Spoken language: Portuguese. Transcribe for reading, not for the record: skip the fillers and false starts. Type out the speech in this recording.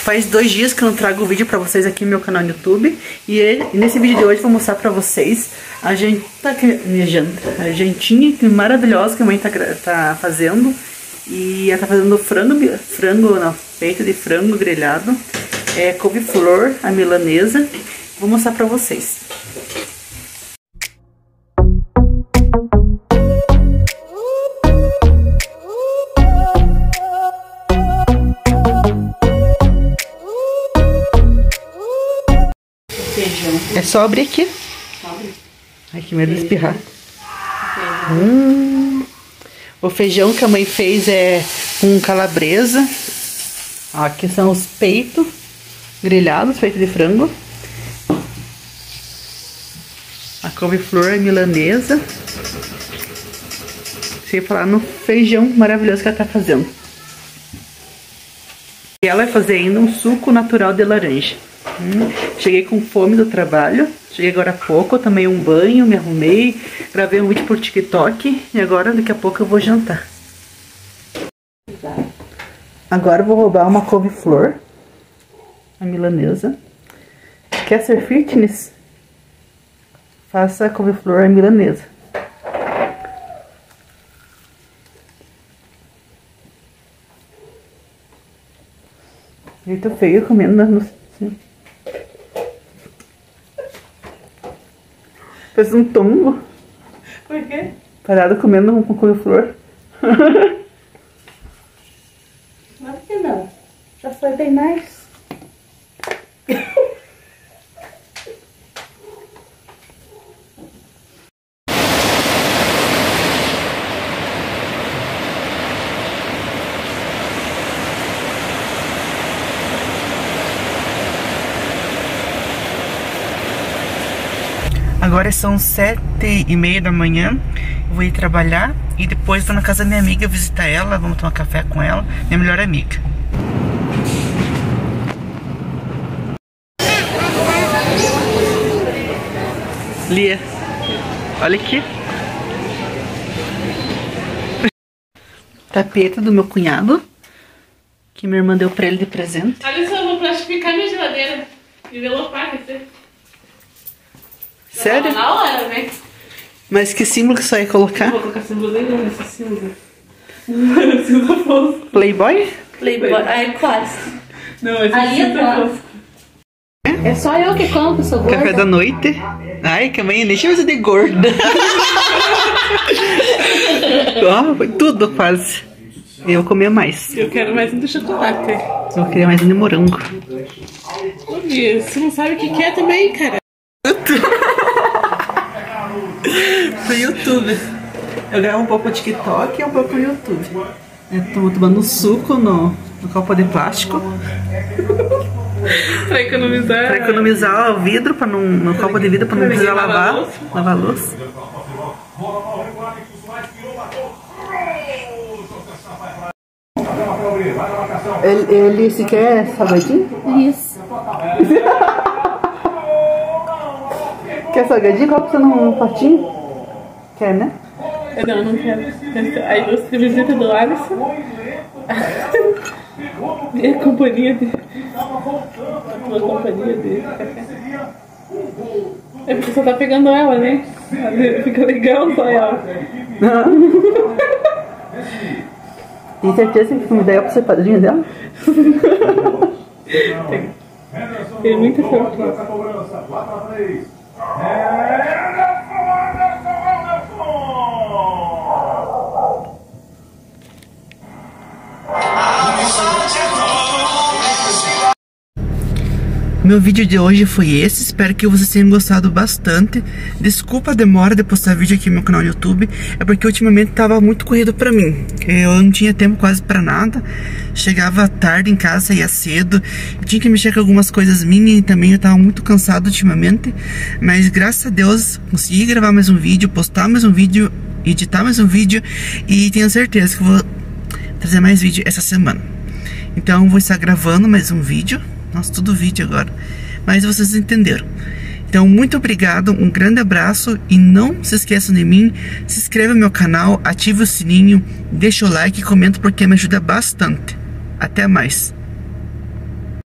Faz 2 dias que eu não trago vídeo pra vocês aqui no meu canal no YouTube. E nesse vídeo de hoje eu vou mostrar pra vocês a jantinha maravilhosa que a mãe tá fazendo. E ela tá fazendo peito de frango grelhado, couve-flor, a milanesa. Vou mostrar pra vocês. É só abrir aqui. Ai, que medo de espirrar. O feijão que a mãe fez é com calabresa. Ó, aqui são os peitos grelhados, peito de frango. A couve-flor milanesa. Sem falar no feijão maravilhoso que ela tá fazendo. E ela vai fazer ainda um suco natural de laranja. Cheguei com fome do trabalho. Cheguei agora há pouco, eu tomei um banho, me arrumei, gravei um vídeo por TikTok e agora daqui a pouco eu vou jantar. Agora eu vou roubar uma couve-flor, a milanesa. Quer ser fitness? Faça a couve-flor a milanesa. Jeito feio comendo assim. Fez um tombo. Por quê? Parado comendo com couve-flor. Claro que não. Já foi bem mais. Agora são 7h30 da manhã, vou ir trabalhar e depois vou na casa da minha amiga visitar ela, vamos tomar café com ela, minha melhor amiga. Lia, olha aqui. Tapete do meu cunhado, que minha irmã deu pra ele de presente. Olha só, eu vou plastificar minha geladeira. Envelopar, quer dizer. Sério? Na hora, né? Mas que símbolo que você vai colocar? Não vou colocar símbolo nenhum nesse símbolo. Cinza fosco. Playboy? Playboy. É quase. Não, esse ali é cinza fosco. É só eu que compro, sou gorda. Café da noite. Ai, que amanhã nem chama de gorda. Ó, foi tudo quase. Eu vou comer mais. Eu quero mais um de chocolate. Eu queria mais um de morango. Ô, Bia, você não sabe o que é também, cara. Pro YouTube. Eu gravo um pouco no TikTok e um pouco no YouTube. Eu tô tomando suco no copo de plástico. Pra economizar. Pra economizar o vidro, no copo de vidro, pra não precisar lavar a louça. Ele se quer salgadinho? Isso. Quer salgadinho? Coloca você num potinho? Quer, né? Não, não quero. A ilustre visita do Alisson. E a companhia de... A tua companhia de café. É porque você tá pegando ela, né? Fica legal só ela. Tem certeza que me der pra ser padrinho dela? Tem muita sorte. Meu vídeo de hoje foi esse, espero que vocês tenham gostado bastante. Desculpa a demora de postar vídeo aqui no meu canal no YouTube, é porque ultimamente tava muito corrido pra mim. Eu não tinha tempo quase pra nada, chegava tarde em casa, ia cedo, eu tinha que mexer com algumas coisas minhas e também eu tava muito cansado ultimamente. Mas graças a Deus consegui gravar mais um vídeo, postar mais um vídeo, editar mais um vídeo e tenho certeza que eu vou trazer mais vídeo essa semana. Então vou estar gravando mais um vídeo. Nossa, tudo vídeo agora. Mas vocês entenderam. Então, muito obrigado, um grande abraço. E não se esqueçam de mim. Se inscreva no meu canal, ative o sininho, deixa o like e comenta porque me ajuda bastante. Até mais.